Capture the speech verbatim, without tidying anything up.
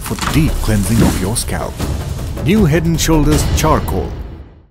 for deep cleansing of your scalp. New Head and Shoulders Charcoal